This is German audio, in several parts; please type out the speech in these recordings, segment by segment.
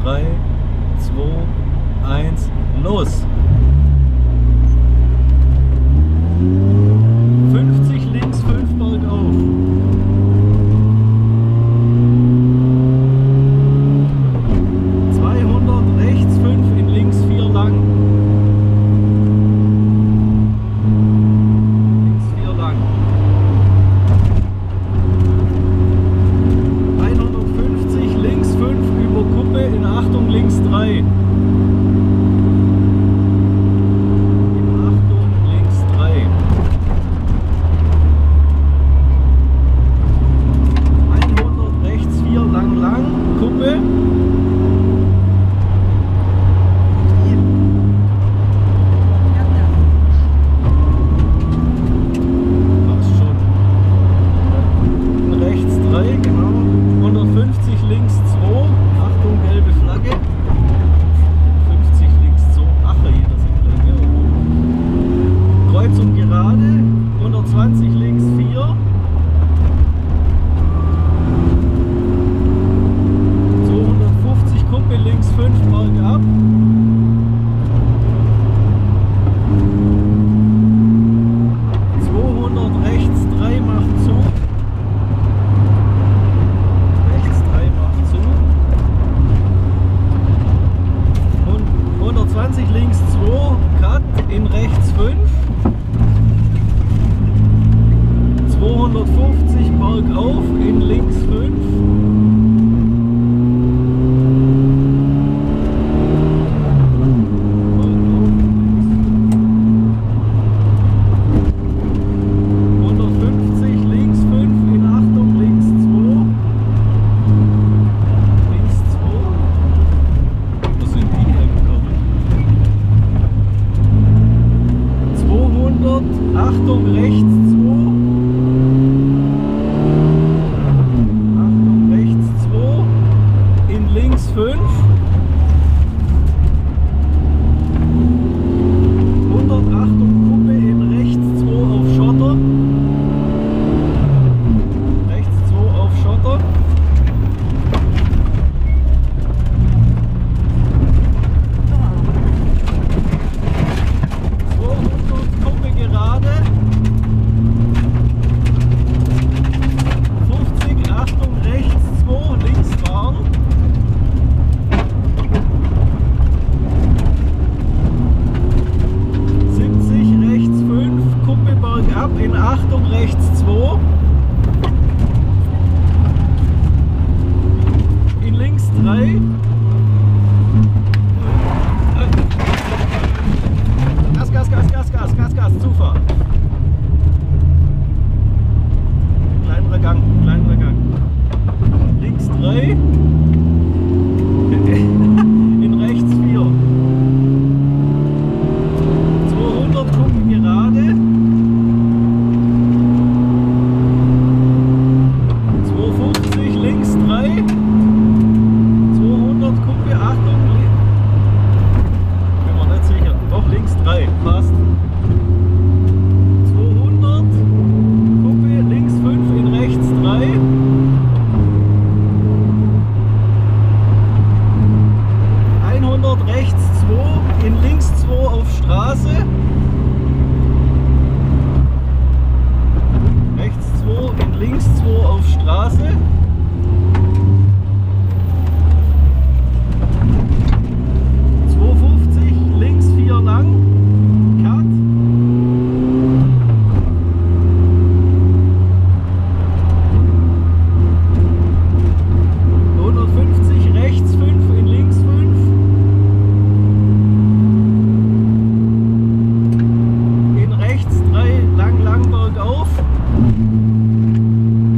3, 2, 1, los! 50 links, 5 bergauf. 200 rechts, 5 in links, 4 lang. Links 4 lang. 150 links, 5 über Kuppe in Achtung links 3. Links 2, Cut, in rechts 5, 250 bergauf, in links 5, Achtung rechts 2. Achtung rechts 2. In links 5. 100 Achtung Kuppe in rechts 2 auf Schotter. Rechts 2 auf Schotter. 200 Kuppe gerade. 50 Achtung rechts 2 links fahren. 70 rechts 5 Kuppe bergab in Achtung rechts 2. In links 3. Gas, Zufahrt. Kleinerer Gang. Links 3. In rechts 4. 200 gucken gerade. 250 links 3. 200 Kuppe, Achtung. Bin mir nicht sicher. Doch links 3. Passt. 200, Kuppe, links 5, in rechts 3. 100 rechts 2, in links 2 auf Straße. Rechts 2, in links 2 auf Straße. 250, links 4 lang. Cut. 150 rechts 5, in links 5. In rechts 3 lang bergauf.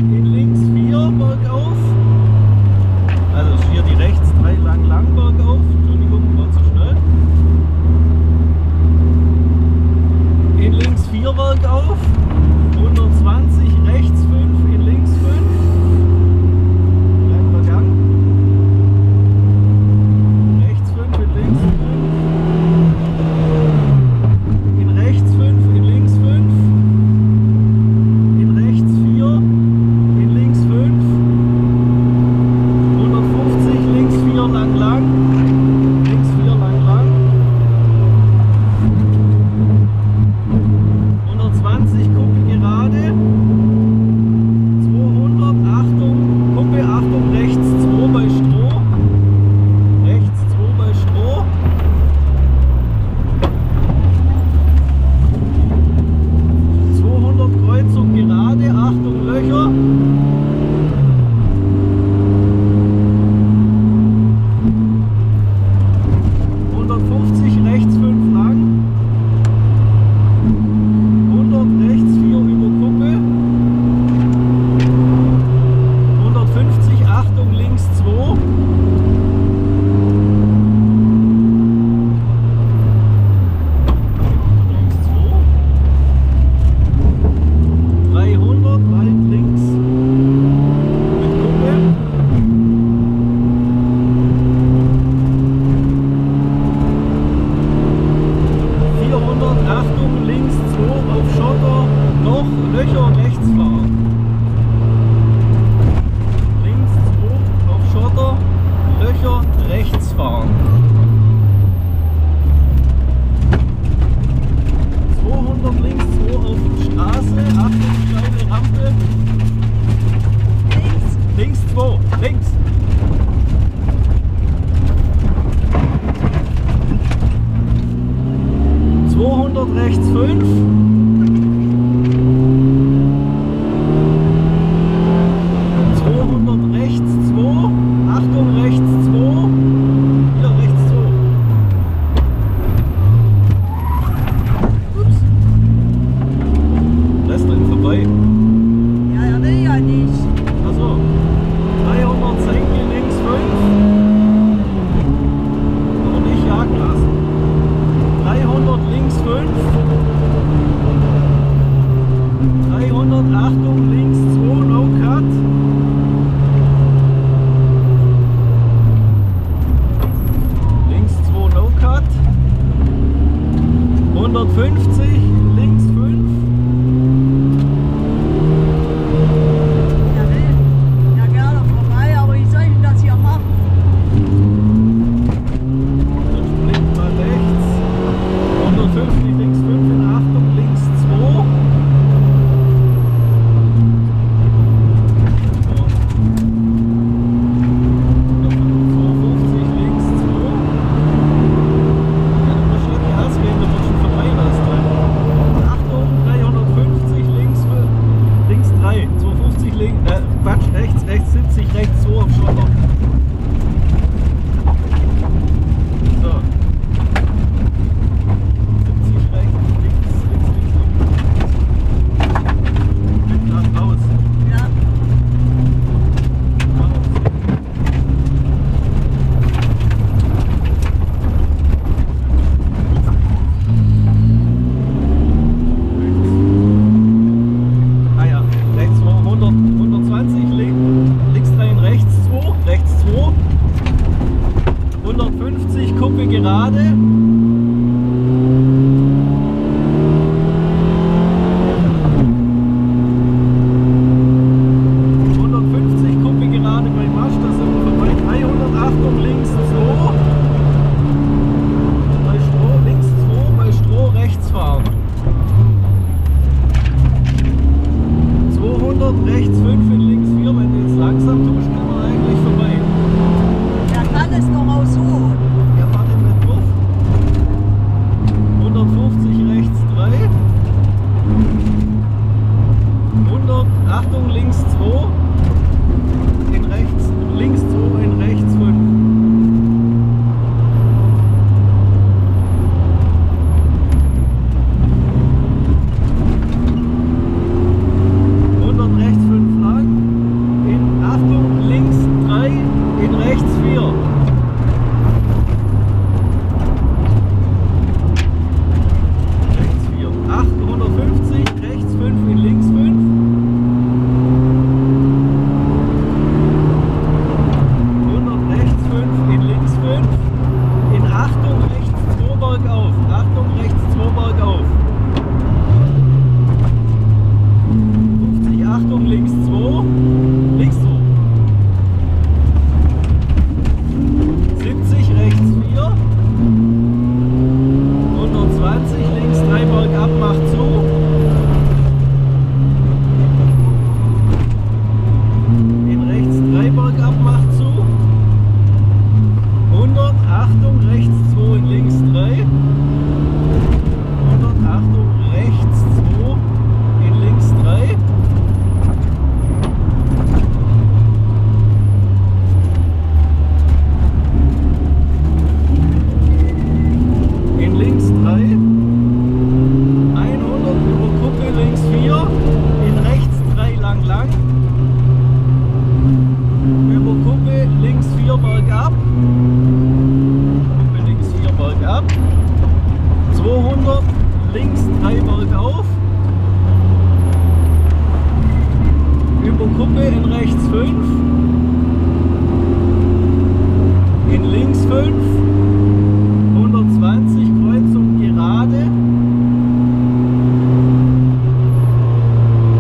Löcher rechts fahren. Links 2 auf Schotter, Löcher rechts fahren. 200 links 2 auf Straße, Achtung, steile Rampe. Links 2, links. 200 rechts 5. 200 rechts 2. Achtung, rechts 2. Hier rechts 2. Ups. Lässt drin vorbei. Ja, er will ja nicht. Achso. 300 Senke links 5. Aber nicht jagen lassen. 300 links 5. 300, Achtung, links 2, no cut. Links 2, no cut. 150, links 5. Er will ja gerne vorbei, aber wie soll ich denn das hier machen? Dann blinkt mal rechts. 150 links 5 in Achtung, links 2. So. 250 links 2. Ja, du musst nicht Gas gehen, du musst schon vorbei lassen. Achtung, 350 links 3. 250 links, Quatsch, rechts 70, rechts 2 auf Schotter. So. 70 rechts, links. Nach raus. Ja, Raus. Ah ja, rechts 200, 120, links 3 und rechts 2, rechts 2. 150, Kuppe gerade. 150 Kuppe gerade bei Masch, da sind wir vorbei. 300, Achtung, links 2. Bei Stroh, links 2, bei Stroh rechts fahren. 200, rechts 5 in links 4, wenn du jetzt langsam tust, sind wir eigentlich vorbei. er kann es doch auch so. Ja, fahrt in den Wurf. 150 rechts 3. 100, Achtung, links 2. In rechts, links 2, in rechts 5. 100 rechts 5 lang. In Achtung, links 3, in rechts 4. Rechts 4. 850, rechts 5, in links 5. 100 rechts 5, in links 5. In Achtung, rechts 2 bergauf. Achtung, rechts 2 bergauf. 50, Achtung, links 2. Links 2. 70, rechts 4. 120, links 3 bergab, macht zu. In rechts 3 bergab, macht zu. 100, Achtung, rechts 2 in links 3. 100, Achtung, rechts 2 in links 3. In links 3. 100 über Kuppe, links 4. In rechts 3 lang. Über Kuppe, links 4 bergab. Kuppe, links 4 bergab. 200, links 3 bergauf. Über Kuppe, in rechts 5. In links 5. 120, Kreuzung gerade.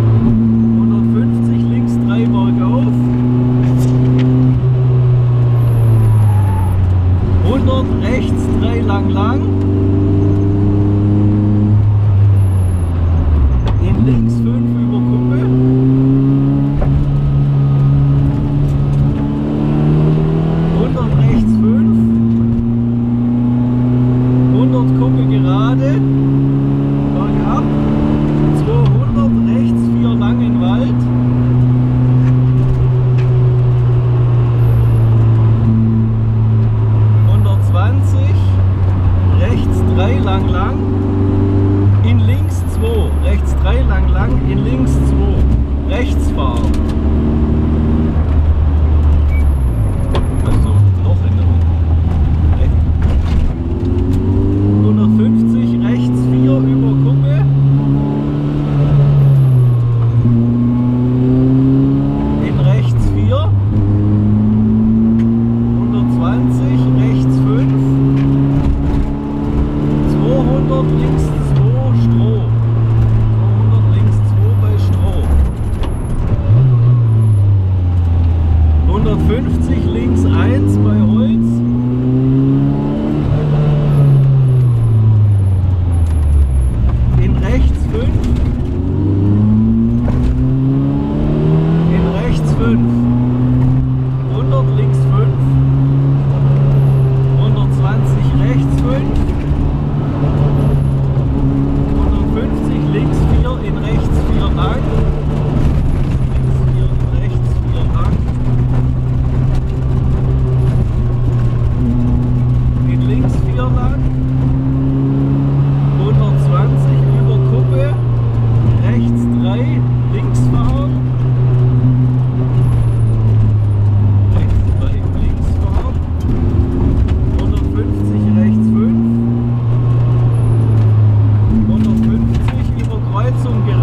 Kreuzung